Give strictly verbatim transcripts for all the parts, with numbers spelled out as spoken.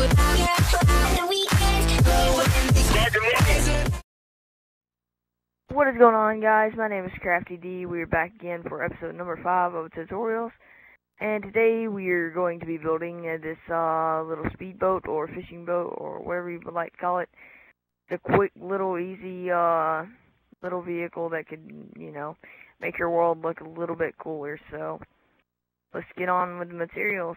What is going on, guys? My name is Crafty D. We are back again for episode number five of tutorials, and today we are going to be building uh, this uh, little speedboat or fishing boat or whatever you would like to call it. It's a quick, little, easy uh, little vehicle that could, you know, make your world look a little bit cooler. So let's get on with the materials.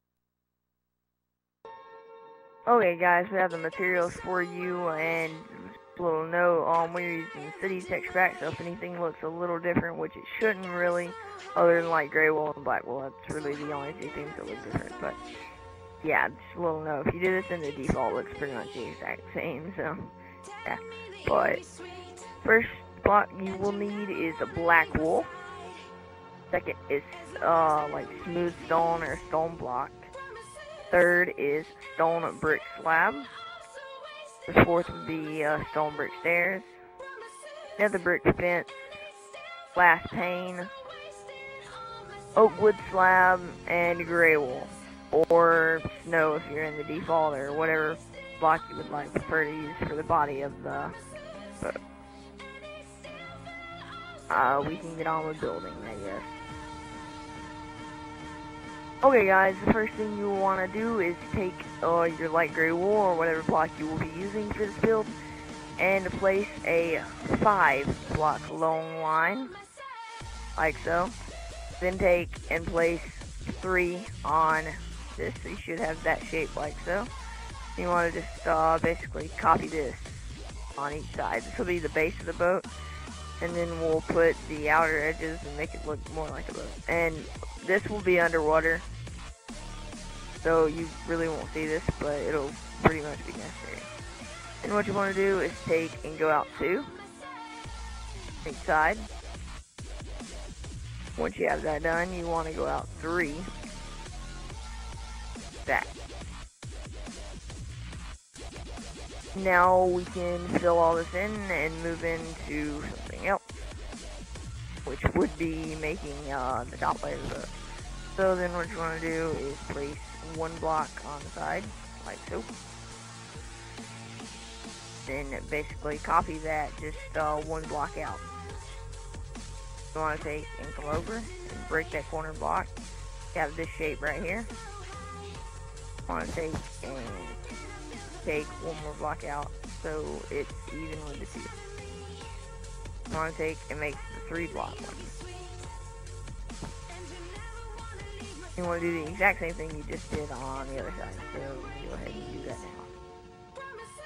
Okay, guys, we have the materials for you, and a little note, um, we're using the city text pack, so if anything looks a little different, which it shouldn't really, other than like gray wool and black wool, that's really the only two things that look different. But yeah, just a little note, if you do this, then the default looks pretty much the exact same. So yeah, but first block you will need is a black wool. Second is uh like smooth stone or stone block. Third is stone brick slab. The fourth would be uh, stone brick stairs, nether brick fence, glass pane, oak wood slab, and gray wool, or snow if you're in the default, or whatever block you would like prefer to use for the body of the boat. Uh, we can get on with building, I guess. Okay, guys, the first thing you will want to do is take uh, your light gray wool or whatever block you will be using for this build and place a five block long line, like so. Then take and place three on this, so you should have that shape like so. You want to just uh, basically copy this on each side. This will be the base of the boat, and then we'll put the outer edges and make it look more like a boat. And this will be underwater, so you really won't see this, but it'll pretty much be necessary. And what you want to do is take and go out two, each side. Once you have that done, you want to go out three, that. Now we can fill all this in and move into something else, which would be making uh, the top layer of the boat. So then what you want to do is place one block on the side, like so. Then basically copy that just uh, one block out. You want to take and come over and break that corner block. You have this shape right here. You want to take and take one more block out so it's even with the two. You want to take and make the three block one. You want to do the exact same thing you just did on the other side, so go ahead and do that now.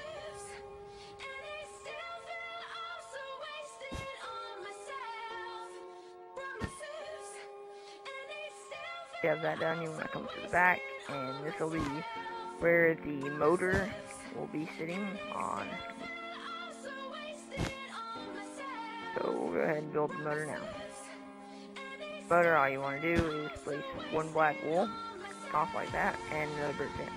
If you have that done, you want to come to the back, and this will be where the motor will be sitting on. So we'll go ahead and build the motor now. Motor, all you want to do is place one black wool off like that and another brick fence.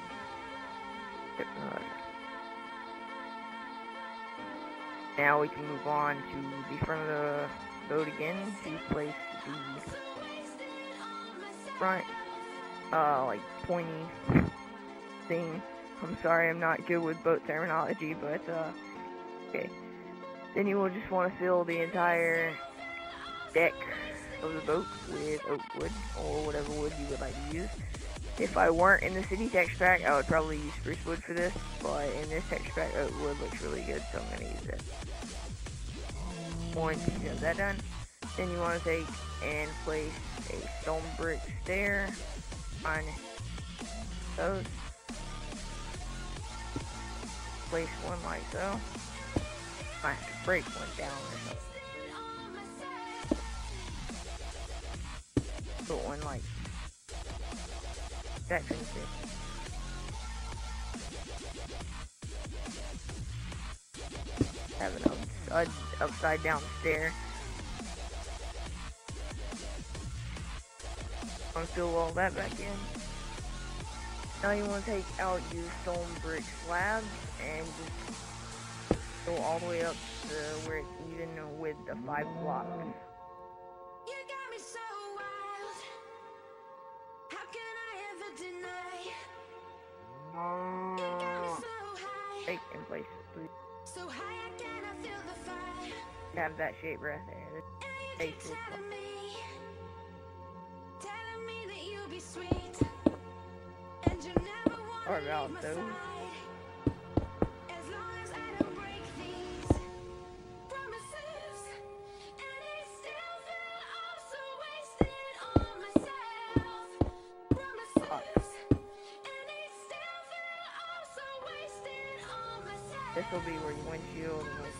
Now we can move on to the front of the boat again to place the front uh like pointy thing. I'm sorry, I'm not good with boat terminology, but uh okay. Then you will just want to fill the entire deck of the boat with oak wood or whatever wood you would like to use. If I weren't in the city text pack, I would probably use spruce wood for this, but in this text pack, oak wood looks really good, so I'm going to use it. Once you have that done, then you want to take and place a stone brick stair on those. Place one like so. I have to break one down or something. Put one like that kind of thing. Have an upside, upside down stair. I'm gonna fill all that back in. Now you want to take out your stone brick slabs and just go all the way up to where it's even with the five blocks. place three. Have that shape right there. That's basic. Or about those. This will be where your windshield and like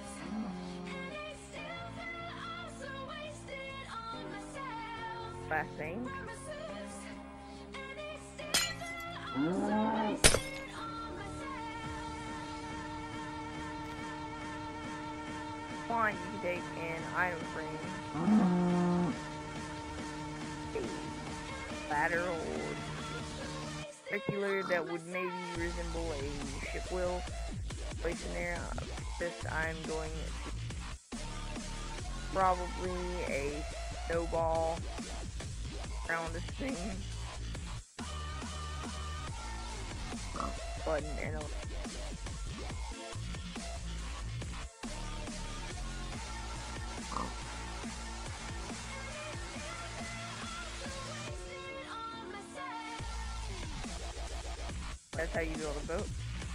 last thing. One, you can take an item frame, a ladder or circular that would maybe resemble a ship wheel. Place in there. This I'm going to probably a snowball around this thing. Button and a that's how you build a boat.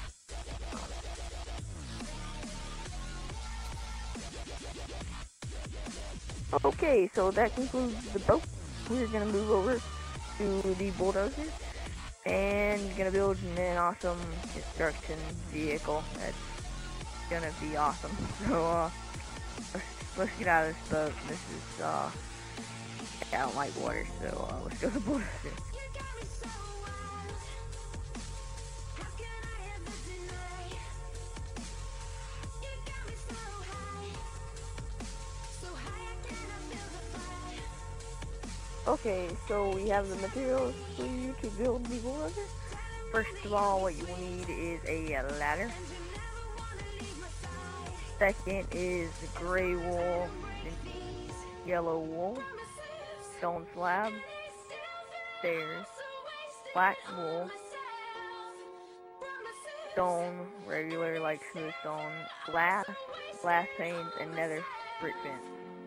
Okay, so that concludes the boat. We're gonna move over to the Bulldozer and gonna build an awesome construction vehicle that's gonna be awesome. So uh, let's, let's get out of this boat. This is uh, I don't like water, so uh, let's go to the Bulldozer. Okay, so we have the materials for you to build the Bulldozer. First of all, what you will need is a ladder. Second is gray wool, yellow wool, stone slab, stairs, black wool, stone, regular like smooth stone, glass, glass panes, and nether brick fence.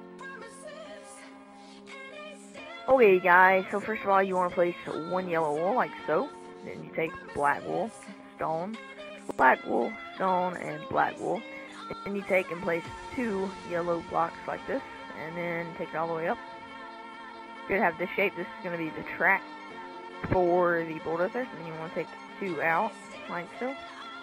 Okay guys, so first of all you want to place one yellow wool like so, then you take black wool, stone, black wool, stone, and black wool, then you take and place two yellow blocks like this, and then take it all the way up. You're going to have this shape. This is going to be the track for the Bulldozer, and you want to take two out like so.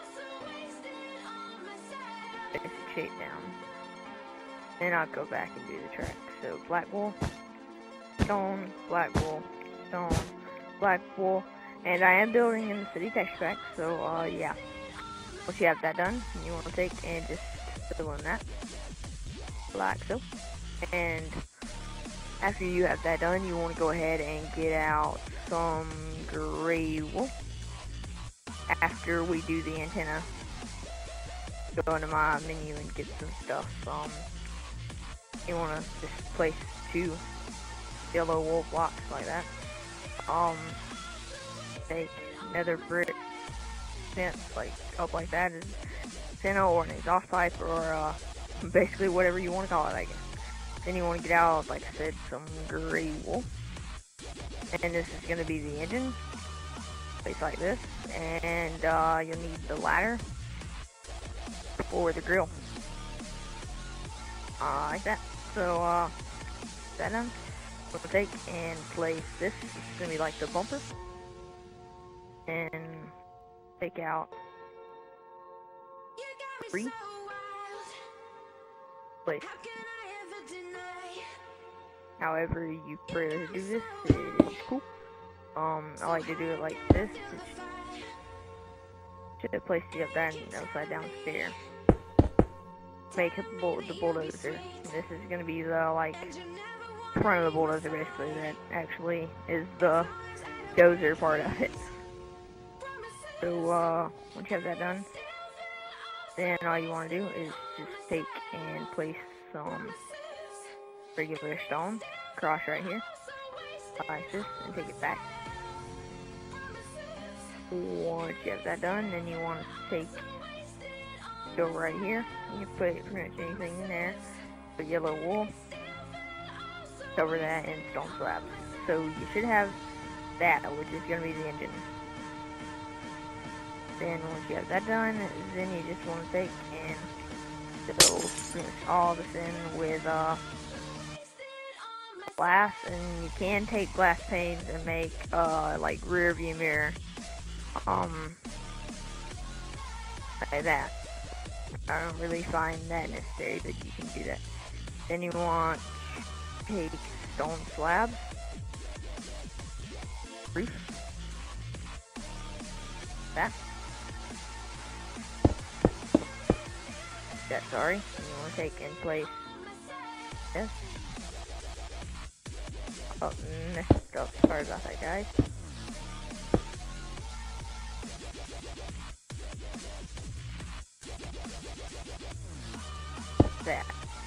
Basic shape down. Then I'll go back and do the track. So black wool, stone, black wool, stone, black wool, and I am building in the city texture pack, so uh, yeah. Once you have that done, you want to take and just fill in that, like so. And after you have that done, you want to go ahead and get out some gray wool. After we do the antenna, go into my menu and get some stuff. Um, you want to just place two yellow wool blocks like that. Um, take another brick fence like up like that, is antenna or an exhaust pipe or uh, basically whatever you want to call it, I guess. Then you want to get out, like I said, some gray wool, and this is going to be the engine, place like this, and uh, you'll need the ladder for the grill, uh, like that. So uh, that done. We'll take and place this. This is going to be like the bumper. And take out three. Place. However you prefer to do this, it is cool. Um, I like to do it like this. Should place the up that and upside down stair. Make the Bulldozer. This is going to be the like front of the Bulldozer, basically. That actually is the dozer part of it. So uh, once you have that done, then all you want to do is just take and place some regular stone across right here, like this, and take it back. Once you have that done, then you want to take go right here. You can put pretty much anything in there. Put yellow wool. Cover that in stone slabs. So you should have that, which is going to be the engine. Then once you have that done, then you just want to take and fill pretty much all this in with uh, glass, and you can take glass panes and make uh, like rear view mirror, um, like that. I don't really find that necessary, but you can do that. Then you want to take stone slabs, roof, that. That, sorry, and you want to take and place this. Oh, messed up. Sorry about that, guys. That.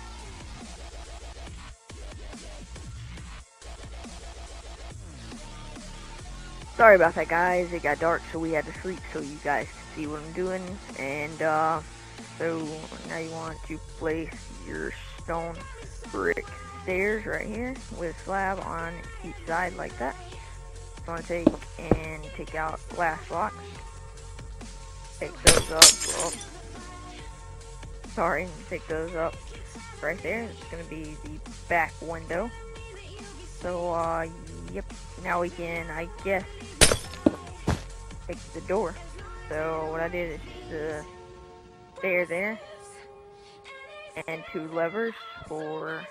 Sorry about that, guys. It got dark, so we had to sleep so you guys could see what I'm doing. And, uh, so now you want to place your stone brick stairs right here with a slab on each side like that. You want to take and take out glass blocks. Take those up. Oh, sorry, take those up right there. It's going to be the back window. So, uh, yep. Now we can, I guess, take the door. So what I did is the stair there, and two levers for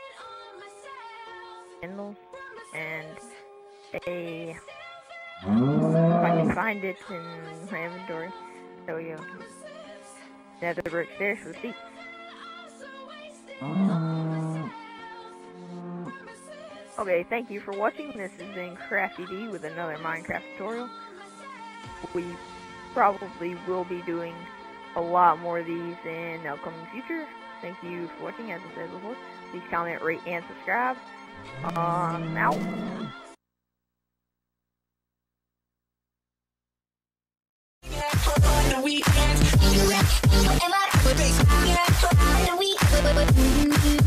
handles, and a, if I can find it in my inventory, there we go, nether brick stairs for the seats. Okay, thank you for watching. This has been Crafty D with another Minecraft tutorial. We probably will be doing a lot more of these in the upcoming future. Thank you for watching. As I said before, please comment, rate, and subscribe. Um, out.